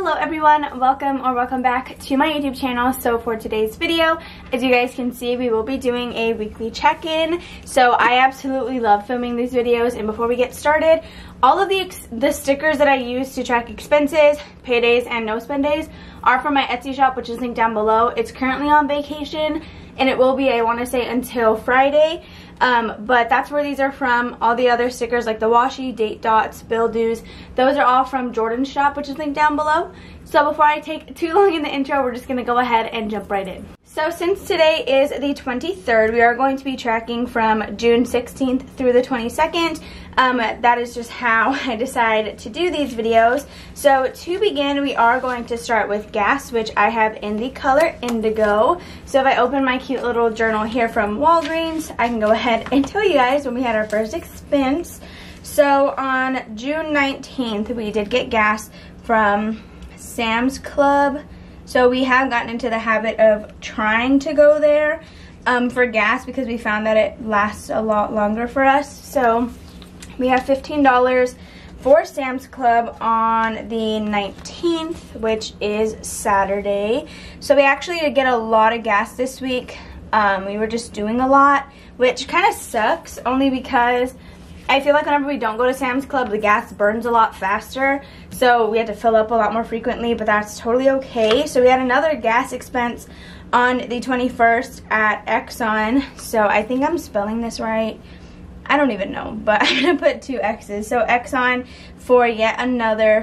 Hello everyone, welcome back to my YouTube channel. So for today's video, as you guys can see, we will be doing a weekly check-in. So I absolutely love filming these videos, and before we get started, all of the stickers that I use to track expenses, paydays, and no spend days are from my Etsy shop, which is linked down below. It's currently on vacation, and it will be, I want to say, until Friday. But that's where these are from. All the other stickers like the washi, date dots, bill dues, those are all from Jordan's shop, which is linked down below. So before I take too long in the intro, we're just going to go ahead and jump right in. So since today is the 23rd, we are going to be tracking from June 16th through the 22nd. That is just how I decided to do these videos. So to begin, we are going to start with gas, which I have in the color indigo. So if I open my cute little journal here from Walgreens, I can go ahead and tell you guys when we had our first expense. So on June 19th, we did get gas from Sam's Club. So we have gotten into the habit of trying to go there for gas because we found that it lasts a lot longer for us. So we have $15 for Sam's Club on the 19th, which is Saturday. So we actually did get a lot of gas this week. We were just doing a lot, which kind of sucks only because I feel like whenever we don't go to Sam's Club, the gas burns a lot faster. So we had to fill up a lot more frequently, but that's totally okay. So we had another gas expense on the 21st at Exxon. So I think I'm spelling this right. I don't even know, but I'm going to put two X's. So Exxon for yet another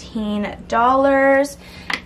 $15.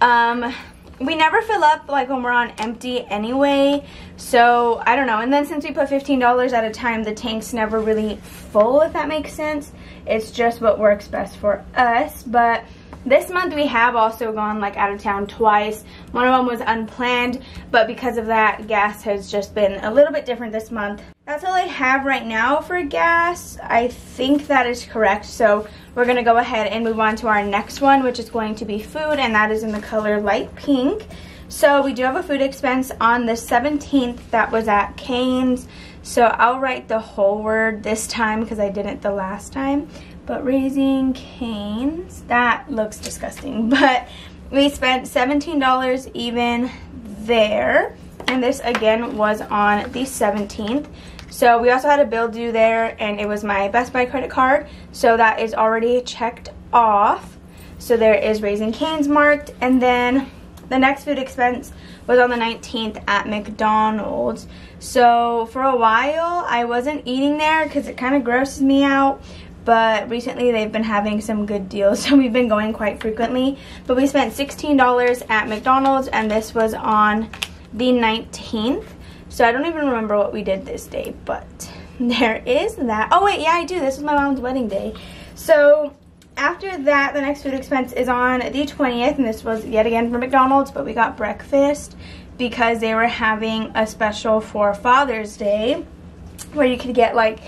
We never fill up like when we're on empty anyway, so I don't know. And then since we put $15 at a time, the tank's never really full, if that makes sense. It's just what works best for us. But this month we have also gone like out of town twice. One of them was unplanned, but because of that, gas has just been a little bit different this month. That's all I have right now for gas. I think that is correct. So we're going to go ahead and move on to our next one, which is going to be food, and that is in the color light pink. So we do have a food expense on the 17th that was at Cane's. So I'll write the whole word this time because I didn't the last time. But Raising Cane's, that looks disgusting. But we spent $17 even there. And this again was on the 17th. So we also had a bill due there, and it was my Best Buy credit card. So that is already checked off. So there is Raising Cane's marked. And then the next food expense was on the 19th at McDonald's. So for a while, I wasn't eating there because it kind of grosses me out. But recently they've been having some good deals, so we've been going quite frequently. But we spent $16 at McDonald's, and this was on the 19th. So I don't even remember what we did this day, but there is that. Oh wait, yeah, I do. This was my mom's wedding day. So after that, the next food expense is on the 20th, and this was yet again for McDonald's, but we got breakfast because they were having a special for Father's Day where you could get like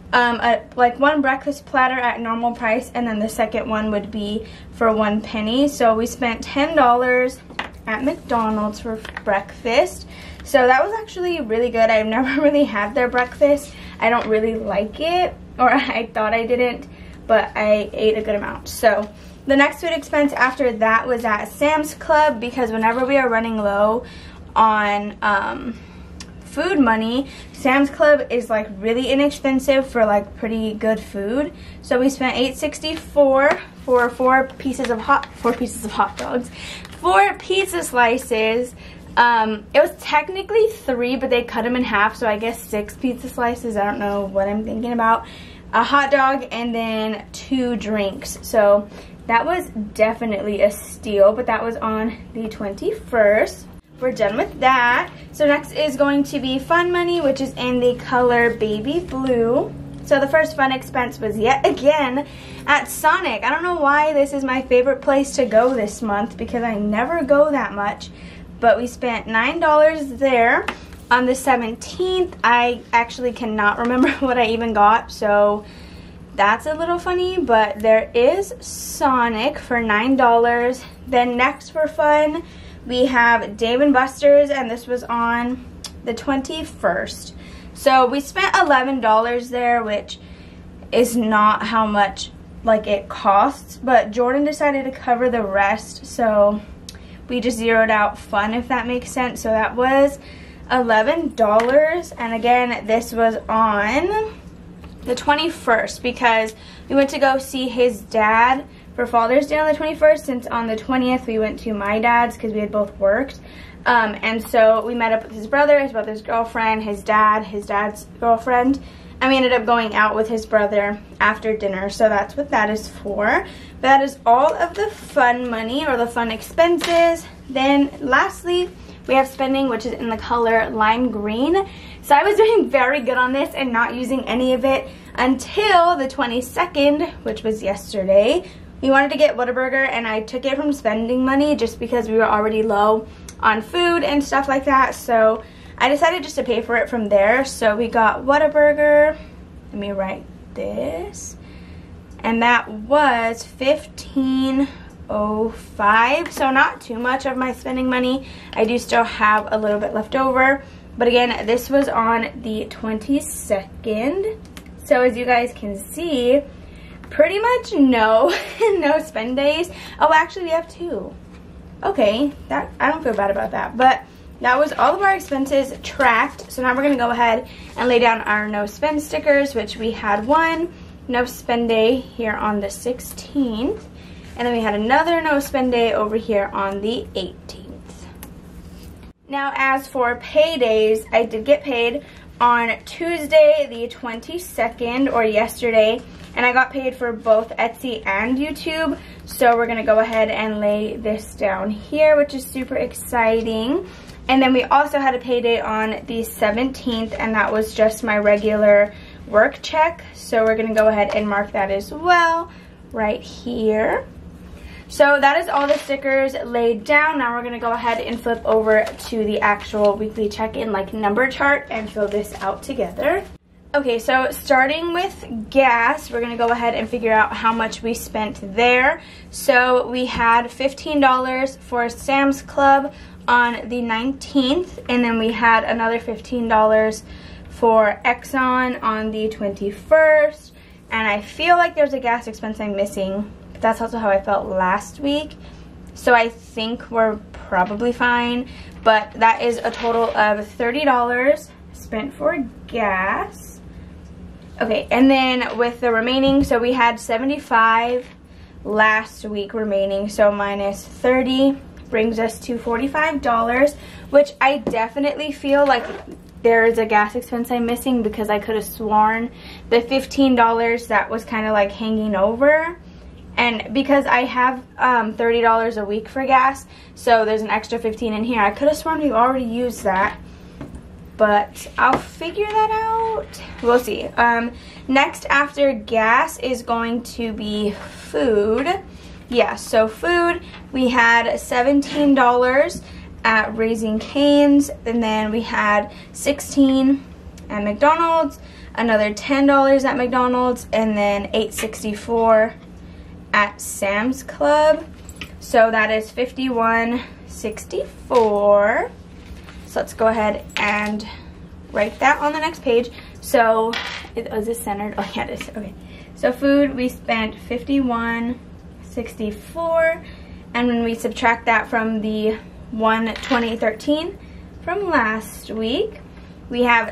one breakfast platter at normal price, and then the second one would be for 1 penny. So we spent $10 at McDonald's for breakfast. So that was actually really good. I've never really had their breakfast. I don't really like it, or I thought I didn't, but I ate a good amount. So the next food expense after that was at Sam's Club, because whenever we are running low on food money, Sam's Club is like really inexpensive for like pretty good food. So we spent $8.64 for four pizza slices. It was technically 3, but they cut them in half, so I guess 6 pizza slices. I don't know what I'm thinking about. A hot dog and then 2 drinks. So that was definitely a steal, but that was on the 21st. We're done with that. So next is going to be fun money, which is in the color baby blue. So the first fun expense was yet again at Sonic. I don't know why this is my favorite place to go this month because I never go that much. But we spent $9 there. On the 17th, I actually cannot remember what I even got, so that's a little funny. But there is Sonic for $9. Then next for fun, we have Dave & Buster's, and this was on the 21st. So we spent $11 there, which is not how much like it costs, but Jordan decided to cover the rest, so we just zeroed out fun, if that makes sense. So that was $11, and again, this was on the 21st because we went to go see his dad for Father's Day on the 21st, since on the 20th we went to my dad's because we had both worked. And so we met up with his brother's girlfriend, his dad's girlfriend, and we ended up going out with his brother after dinner. So that's what that is for. But that is all of the fun money, or the fun expenses. Then lastly, we have spending, which is in the color lime green. So I was doing very good on this and not using any of it until the 22nd, which was yesterday. We wanted to get Whataburger, and I took it from spending money just because we were already low on food and stuff like that. So I decided just to pay for it from there. So we got Whataburger. Let me write this. And that was $15.05. So not too much of my spending money. I do still have a little bit left over. But again, this was on the 22nd. So as you guys can see, pretty much no spend days. Oh, actually we have 2. Okay, that I don't feel bad about that. But that was all of our expenses tracked. So now we're gonna go ahead and lay down our no spend stickers, which we had one no spend day here on the 16th. And then we had another no spend day over here on the 18th. Now as for paydays, I did get paid on Tuesday the 22nd, or yesterday, and I got paid for both Etsy and YouTube. So we're gonna go ahead and lay this down here, which is super exciting. And then we also had a payday on the 17th, and that was just my regular work check. So we're gonna go ahead and mark that as well right here. So that is all the stickers laid down. Now we're gonna go ahead and flip over to the actual weekly check-in, like number chart, and fill this out together. Okay, so starting with gas, we're gonna go ahead and figure out how much we spent there. So we had $15 for Sam's Club on the 19th, and then we had another $15 for Exxon on the 21st, and I feel like there's a gas expense I'm missing. That's also how I felt last week, so I think we're probably fine. But that is a total of $30 spent for gas. Okay, and then with the remaining, so we had $75 last week remaining, so minus 30 brings us to $45, which I definitely feel like there is a gas expense I'm missing, because I could have sworn the $15 that was kind of like hanging over. And because I have $30 a week for gas, so there's an extra $15 in here. I could have sworn we already used that, but I'll figure that out. We'll see. Next after gas is going to be food. Yeah, so food, we had $17 at Raising Cane's, and then we had $16 at McDonald's, another $10 at McDonald's, and then $8.64 at Sam's Club. So that is $51.64. So let's go ahead and write that on the next page. So is this centered? Oh yeah, it is. Okay, so food, we spent $51.64, and when we subtract that from the $120.13 from last week, we have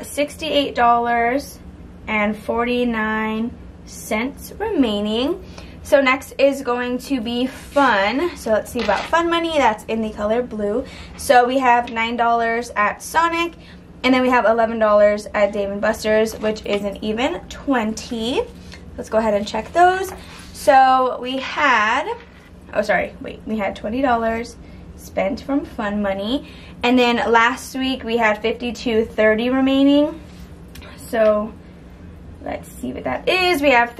$68.49 remaining. So next is going to be fun. So let's see about fun money. That's in the color blue. So we have $9 at Sonic, and then we have $11 at Dave & Buster's, which is an even 20. Let's go ahead and check those. So we had, we had $20 spent from fun money, and then last week we had $52.30 remaining. So let's see what that is. We have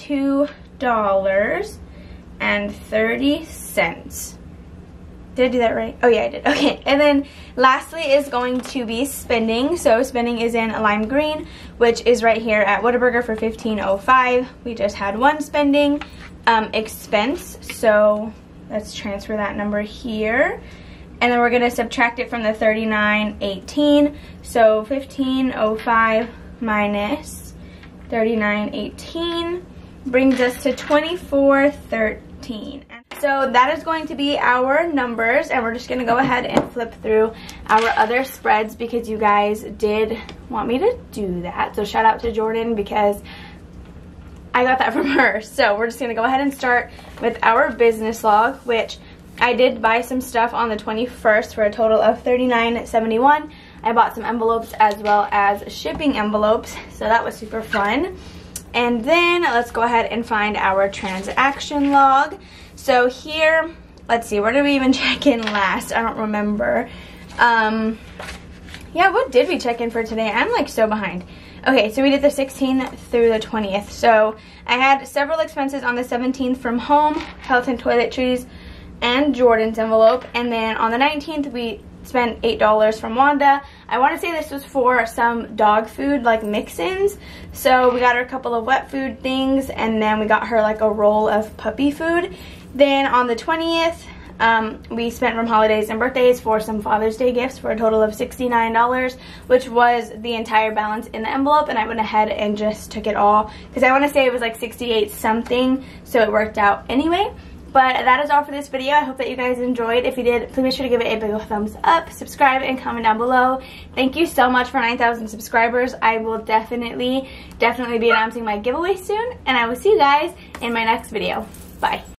$32.30. Did I do that right? Oh yeah, I did. Okay, and then lastly is going to be spending. So spending is in lime green, which is right here at Whataburger for $15.05. We just had one spending expense, so let's transfer that number here. And then we're gonna subtract it from the $39.18. So $15.05 minus $39.18. brings us to $24.13. So that is going to be our numbers, and we're just going to go ahead and flip through our other spreads because you guys did want me to do that. So shout out to Jordan because I got that from her. So we're just going to go ahead and start with our business log, which I did buy some stuff on the 21st for a total of $39.71. I bought some envelopes as well as shipping envelopes, so that was super fun. And then let's go ahead and find our transaction log. So here, let's see, where did we even check in last? I don't remember. Yeah, what did we check in for today? I'm like so behind. Okay, so we did the 16th through the 20th. So I had several expenses on the 17th from home, health and toiletries, and Jordan's envelope. And then on the 19th, we spent $8 from Wanda. I want to say this was for some dog food, like mix-ins. So we got her a couple of wet food things, and then we got her like a roll of puppy food. Then on the 20th, we spent from holidays and birthdays for some Father's Day gifts for a total of $69, which was the entire balance in the envelope, and I went ahead and just took it all because I want to say it was like 68 something, so it worked out anyway. But that is all for this video. I hope that you guys enjoyed. If you did, please make sure to give it a big thumbs up, subscribe, and comment down below. Thank you so much for 9,000 subscribers. I will definitely be announcing my giveaway soon, and I will see you guys in my next video. Bye.